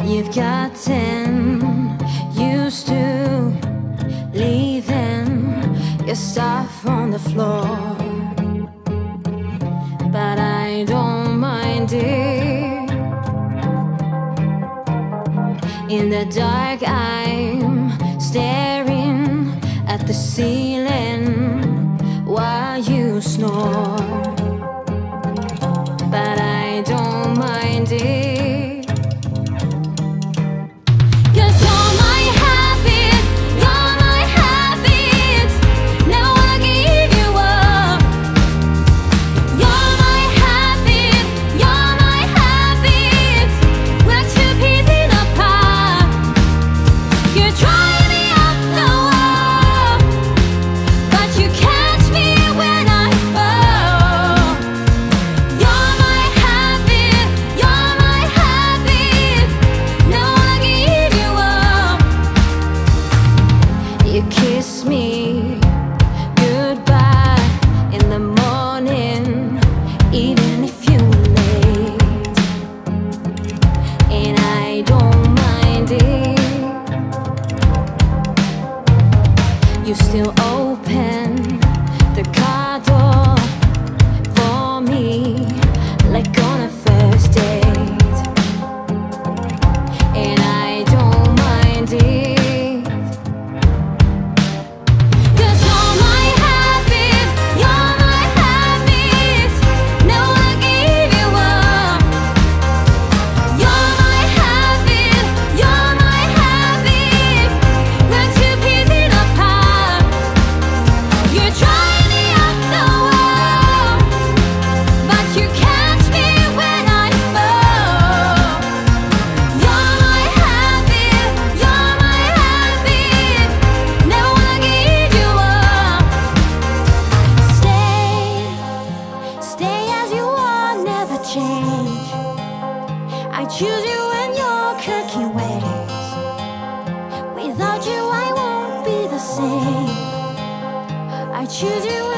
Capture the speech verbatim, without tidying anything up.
You've got ten, used to leaving your stuff on the floor, but I don't mind it. In the dark I'm staring at the ceiling while you snore, but I don't mind it. You kiss me goodbye in the morning, even if you're late, and I don't mind it. You still open the car door for me like on a first date, and I don't mind it. Change. I choose you in your cooking ways. Without you I won't be the same. I choose you